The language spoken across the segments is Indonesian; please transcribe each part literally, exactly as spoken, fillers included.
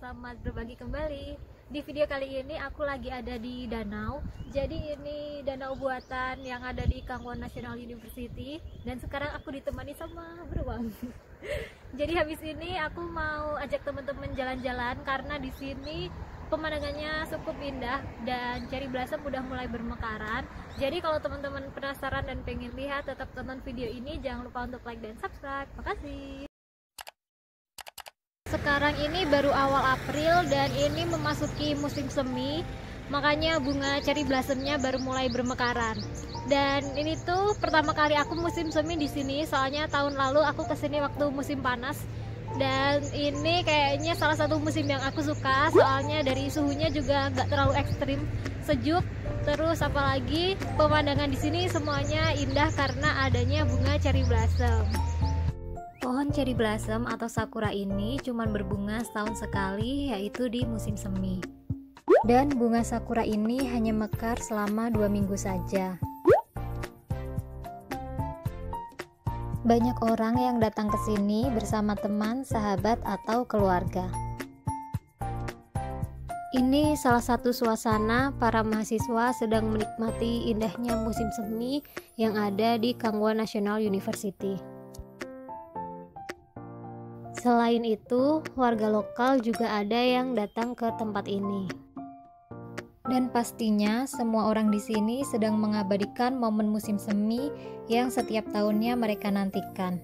selamat berbagi kembali. Di video kali ini aku lagi ada di danau. Jadi ini danau buatan yang ada di Kangwon National University. Dan sekarang aku ditemani sama beruang. Jadi habis ini aku mau ajak teman-teman jalan-jalan karena di sini pemandangannya cukup indah dan cherry blossom udah mulai bermekaran. Jadi kalau teman-teman penasaran dan pengen lihat, tetap tonton video ini. Jangan lupa untuk like dan subscribe. Makasih. Sekarang ini baru awal April dan ini memasuki musim semi, makanya bunga cherry blossomnya baru mulai bermekaran. Dan ini tuh pertama kali aku musim semi di sini, soalnya tahun lalu aku kesini waktu musim panas. Dan ini kayaknya salah satu musim yang aku suka, soalnya dari suhunya juga nggak terlalu ekstrim, sejuk. Terus apalagi pemandangan di sini semuanya indah karena adanya bunga cherry blossom. Pohon cherry blossom atau sakura ini cuma berbunga setahun sekali, yaitu di musim semi. Dan bunga sakura ini hanya mekar selama dua minggu saja. Banyak orang yang datang ke sini bersama teman, sahabat, atau keluarga. Ini salah satu suasana para mahasiswa sedang menikmati indahnya musim semi yang ada di Kangwon National University. Selain itu, warga lokal juga ada yang datang ke tempat ini. Dan pastinya semua orang di sini sedang mengabadikan momen musim semi yang setiap tahunnya mereka nantikan.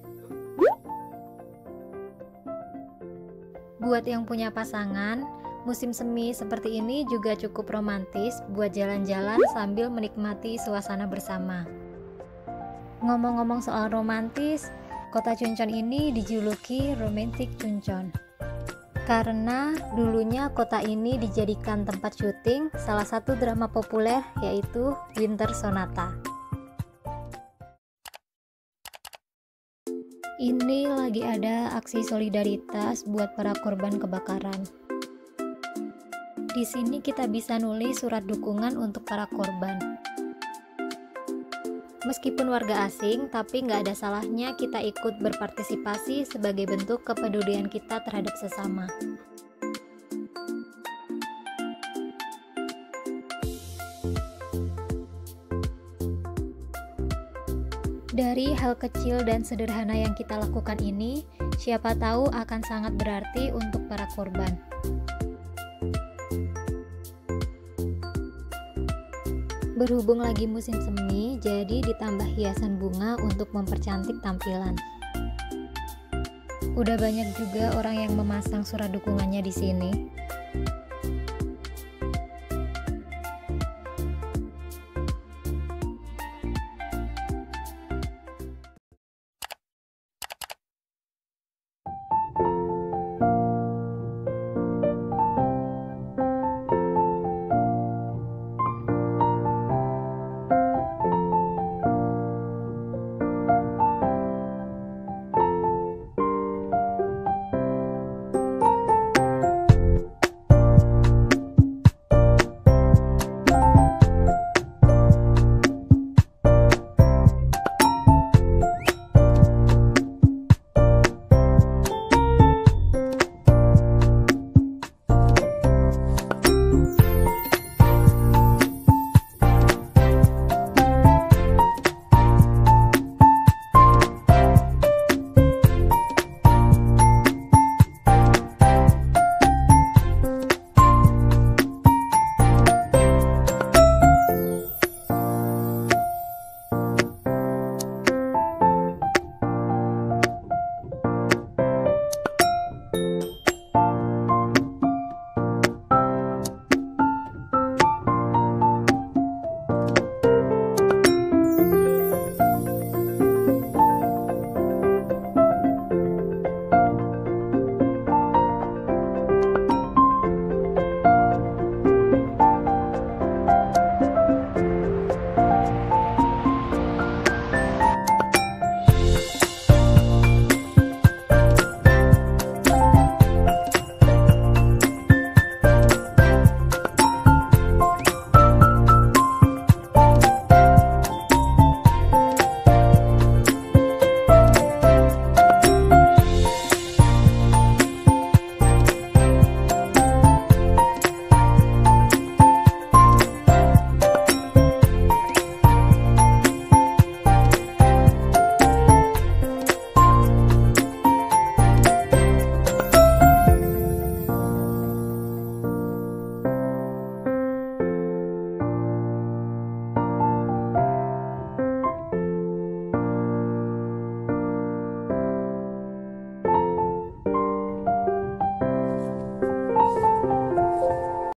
Buat yang punya pasangan, musim semi seperti ini juga cukup romantis buat jalan-jalan sambil menikmati suasana bersama. Ngomong-ngomong soal romantis, kota Chuncheon ini dijuluki Romantic Chuncheon karena dulunya kota ini dijadikan tempat syuting salah satu drama populer, yaitu Winter Sonata. Ini lagi ada aksi solidaritas buat para korban kebakaran. Di sini kita bisa nulis surat dukungan untuk para korban. Meskipun warga asing, tapi nggak ada salahnya kita ikut berpartisipasi sebagai bentuk kepedulian kita terhadap sesama. Dari hal kecil dan sederhana yang kita lakukan ini, siapa tahu akan sangat berarti untuk para korban. Berhubung lagi musim semi, jadi ditambah hiasan bunga untuk mempercantik tampilan. Udah banyak juga orang yang memasang surat dukungannya di sini.